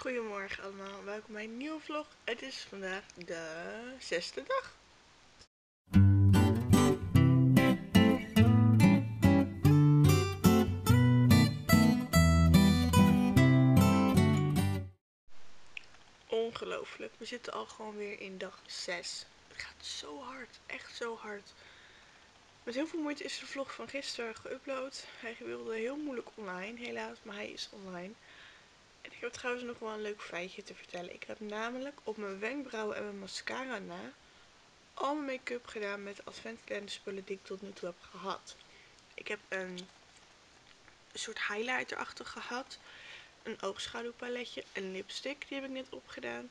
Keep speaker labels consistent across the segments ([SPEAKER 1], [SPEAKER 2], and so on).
[SPEAKER 1] Goedemorgen allemaal, welkom bij een nieuwe vlog. Het is vandaag de 6e dag. Ongelooflijk, we zitten al gewoon weer in dag 6. Het gaat zo hard, echt zo hard. Met heel veel moeite is de vlog van gisteren geüpload. Hij wilde heel moeilijk online, helaas, maar hij is online. En ik heb trouwens nog wel een leuk feitje te vertellen. Ik heb namelijk op mijn wenkbrauwen en mijn mascara na al mijn make-up gedaan met de adventkalenderspullen die ik tot nu toe heb gehad. Ik heb een soort highlighter-achtig gehad. Een oogschaduwpaletje. Een lipstick, die heb ik net opgedaan.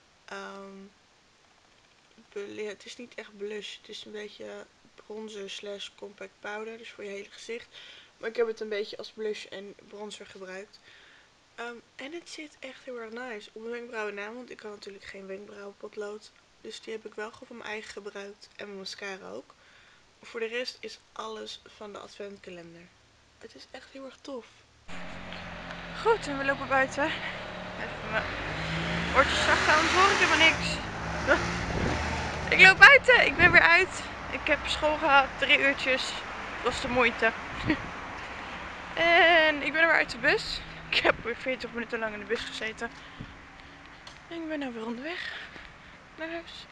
[SPEAKER 1] Het is niet echt blush. Het is een beetje bronzer slash compact powder. Dus voor je hele gezicht. Maar ik heb het een beetje als blush en bronzer gebruikt. En het zit echt heel erg nice. Op mijn wenkbrauwen na, want ik had natuurlijk geen wenkbrauwenpotlood. Dus die heb ik wel gewoon van mijn eigen gebruikt. En mijn mascara ook. Voor de rest is alles van de adventkalender. Het is echt heel erg tof. Goed, en we lopen buiten. Even mijn oortjes zacht houden, anders hoor ik helemaal niks. Ik loop buiten, ik ben weer uit. Ik heb school gehad, 3 uurtjes. Dat was de moeite. En ik ben er weer uit de bus. Ik heb weer 40 minuten lang in de bus gezeten. En ik ben nou weer onderweg naar huis.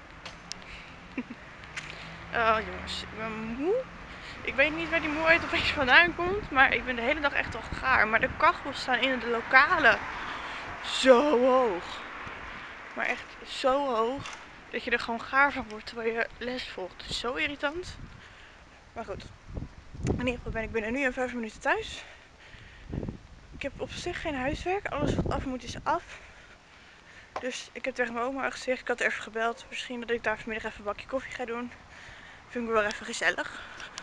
[SPEAKER 1] Oh jongens, ik ben moe. Ik weet niet waar die moeheid opeens vandaan komt, maar ik ben de hele dag echt al gaar. Maar de kachels staan in de lokalen zo hoog. Maar echt zo hoog dat je er gewoon gaar van wordt terwijl je les volgt. Het is zo irritant. Maar goed, in ieder geval ben ik binnen nu en 5 minuten thuis. Ik heb op zich geen huiswerk. Alles wat af moet is af. Dus ik heb tegen mijn oma gezegd, ik had er even gebeld. Misschien dat ik daar vanmiddag even een bakje koffie ga doen. Vind ik wel even gezellig.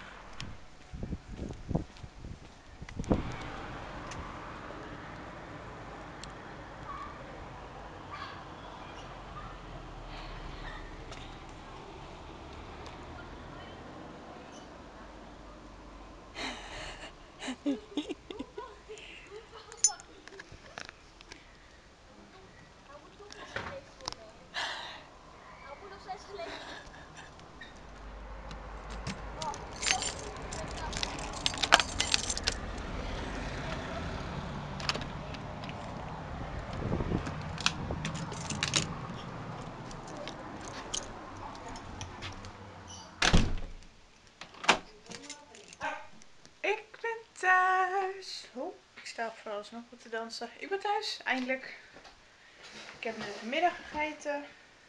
[SPEAKER 1] Ik ben thuis. Oh, ik sta op van alles nog wat te dansen. Ik ben thuis, eindelijk. Ik heb net de middag gegeten.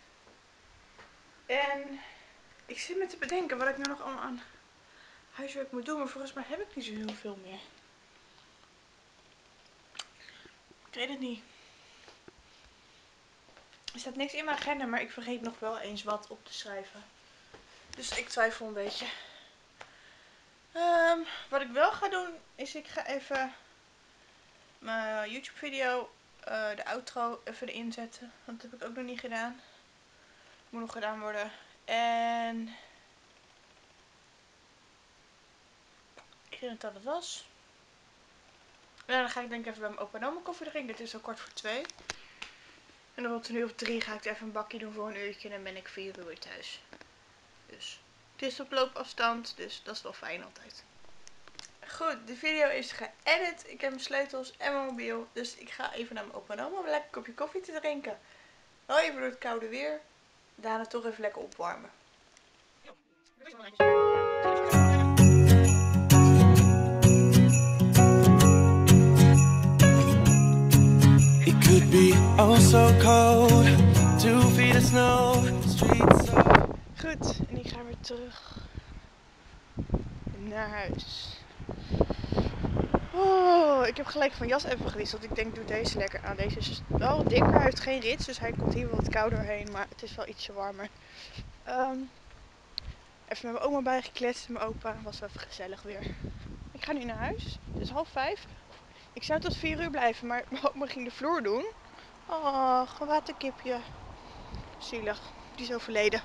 [SPEAKER 1] En ik zit me te bedenken wat ik nou nog allemaal aan huiswerk moet doen. Maar volgens mij heb ik niet zo heel veel meer. Ik weet het niet. Er staat niks in mijn agenda, maar ik vergeet nog wel eens wat op te schrijven. Dus ik twijfel een beetje. Wat ik wel ga doen, is ik ga even mijn YouTube video, de outro, even erin zetten. Want dat heb ik ook nog niet gedaan. Moet nog gedaan worden. En ik denk dat het was. Ja, dan ga ik denk ik even bij mijn opa en oma koffie drinken. Dit is al 2:15. En dan rond 2:03 ga ik even een bakje doen voor een uurtje. En dan ben ik 4 uur weer thuis. Dus het is op loopafstand. Dus dat is wel fijn altijd. Goed, de video is geëdit. Ik heb mijn sleutels en mijn mobiel. Dus ik ga even naar mijn opa en oma om een lekker kopje koffie te drinken. Wel even door het koude weer. Daarna toch even lekker opwarmen.
[SPEAKER 2] It could be oh so cold, 2 feet of snow, streets so...
[SPEAKER 1] Goed, en ik ga weer terug naar huis. Oh, ik heb gelijk van jas even gewisseld. Ik denk, doe deze lekker aan. Deze is wel wat dikker. Hij heeft geen rits, dus hij komt hier wel wat kouder heen. Maar het is wel ietsje warmer. Even met mijn oma bijgekletst en mijn opa. Was wel even gezellig weer. Ik ga nu naar huis. Het is 4:30. Ik zou tot 4 uur blijven, maar mijn oma ging de vloer doen. Oh, een waterkipje. Zielig. Die is overleden.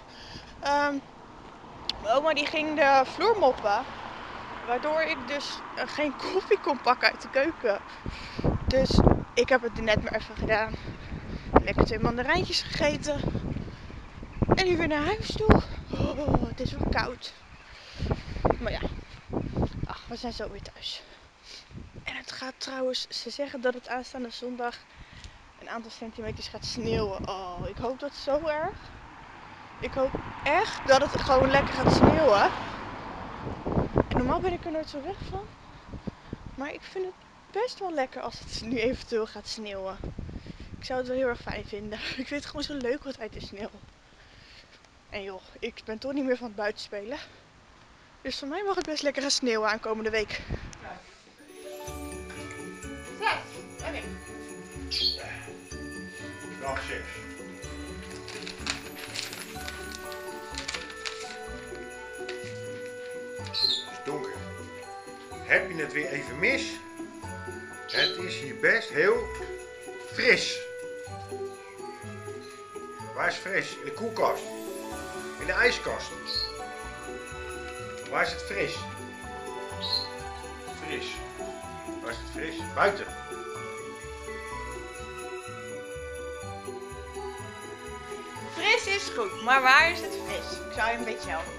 [SPEAKER 1] Mijn oma die ging de vloer moppen. Waardoor ik dus geen koffie kon pakken uit de keuken. Dus ik heb het net maar even gedaan. Lekker 2 mandarijntjes gegeten. En nu weer naar huis toe. Oh, het is wel koud. Maar ja, ach, we zijn zo weer thuis. En het gaat trouwens, ze zeggen dat het aanstaande zondag een aantal centimeters gaat sneeuwen. Oh, ik hoop dat zo erg. Ik hoop echt dat het gewoon lekker gaat sneeuwen. En normaal ben ik er nooit zo weg van. Maar ik vind het best wel lekker als het nu eventueel gaat sneeuwen. Ik zou het wel heel erg fijn vinden. Ik vind het gewoon zo leuk altijd de sneeuw. En joh, ik ben toch niet meer van het buitenspelen. Dus voor mij mag het best lekker gaan sneeuwen aankomende week. Oké.
[SPEAKER 3] Dag 6. Het is donker. Heb je het weer even mis? Het is hier best heel fris. Waar is fris? In de koelkast. In de ijskast. Waar is het fris? Fris. Waar is het fris? Buiten.
[SPEAKER 1] Fris is goed, maar waar is het fris? Ik zou je een beetje helpen.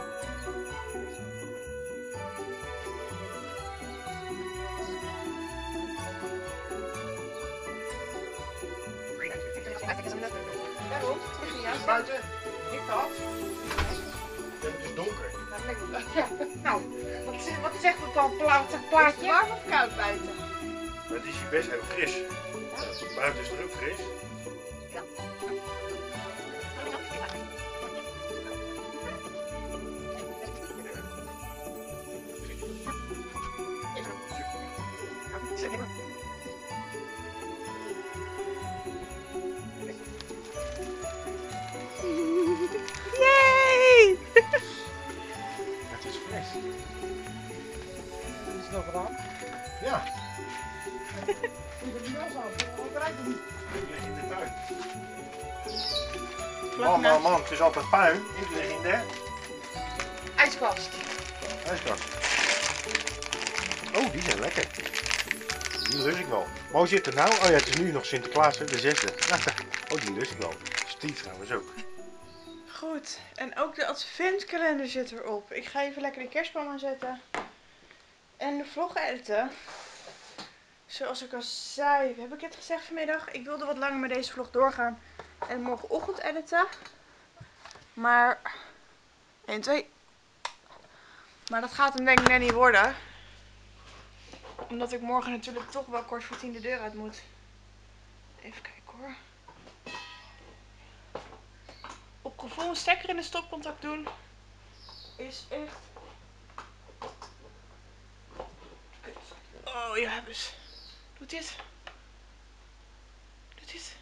[SPEAKER 1] Waarom?
[SPEAKER 3] Buiten.
[SPEAKER 1] Ik dat.
[SPEAKER 3] Het is donker.
[SPEAKER 1] Ja, nou, wat zegt het dan? Plaatje? Is het warm of koud buiten?
[SPEAKER 3] Het is hier best heel fris. Buiten is het ook fris.
[SPEAKER 1] Yay!
[SPEAKER 3] Het is fris.
[SPEAKER 4] Is het nog gedaan?
[SPEAKER 3] Ja,
[SPEAKER 4] Ik ben nu wel zo. Ik bereik het niet.
[SPEAKER 3] ik lig in de tuin. Man, het is altijd puin. Ik lig in de
[SPEAKER 1] IJskast.
[SPEAKER 3] ijskast. Oh, die zijn lekker. Die lust ik wel. Maar hoe zit het nou? Oh ja, het is nu nog Sinterklaas, hè, de 6e. Oh, die lust ik wel. Steve trouwens ook.
[SPEAKER 1] Goed, en ook de adventkalender zit erop. Ik ga even lekker de kerstboom aanzetten. En de vlog editen. Zoals ik al zei, heb ik het gezegd vanmiddag. Ik wilde wat langer met deze vlog doorgaan. En morgenochtend editen. Maar 1, 2. Maar dat gaat hem denk ik net niet worden. Omdat ik morgen natuurlijk toch wel kort voor 10 de deur uit moet. Even kijken hoor. Op gevoel een stekker in de stopcontact doen is echt... Oh ja, dus. Doe dit. Doe dit.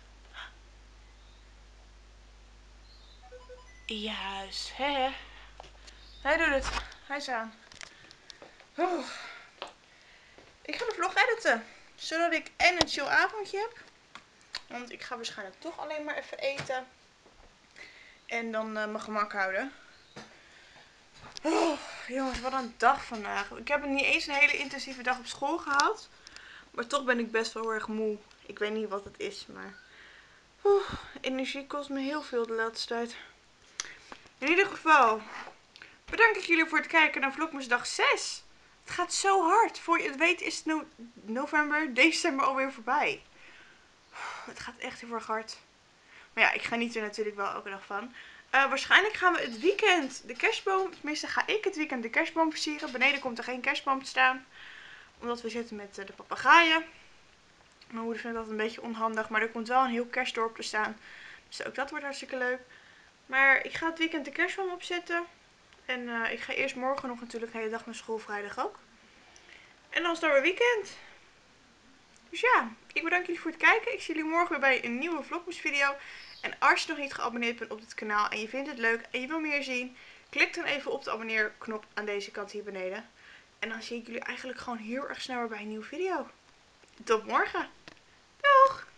[SPEAKER 1] Juist, hè? Hij doet het. Hij is aan. Oeh. Ik ga de vlog editen. Zodat ik en een chill avondje heb. Want ik ga waarschijnlijk toch alleen maar even eten. En dan mijn gemak houden. Oh, jongens, wat een dag vandaag. Ik heb niet eens een hele intensieve dag op school gehad. Maar toch ben ik best wel heel erg moe. Ik weet niet wat het is, maar... energie kost me heel veel de laatste tijd. In ieder geval, bedankt ik jullie voor het kijken naar Vlogmasdag 6. Het gaat zo hard. Voor je het weet is het november, december alweer voorbij. Het gaat echt heel erg hard. Maar ja, ik geniet er natuurlijk wel elke dag van. Waarschijnlijk gaan we het weekend de kerstboom, tenminste ga ik het weekend de kerstboom versieren. Beneden komt er geen kerstboom te staan. Omdat we zitten met de papegaaien. Mijn moeder vindt dat een beetje onhandig, maar er komt wel een heel kerstdorp te staan. Dus ook dat wordt hartstikke leuk. Maar ik ga het weekend de kerstboom opzetten. En ik ga eerst morgen nog natuurlijk de hele dag naar school, vrijdag ook. En dan is het weer weekend. Dus ja, ik bedank jullie voor het kijken. Ik zie jullie morgen weer bij een nieuwe Vlogmas video. En als je nog niet geabonneerd bent op dit kanaal en je vindt het leuk en je wil meer zien, klik dan even op de abonneerknop aan deze kant hier beneden. En dan zie ik jullie eigenlijk gewoon heel erg snel weer bij een nieuwe video. Tot morgen. Doeg!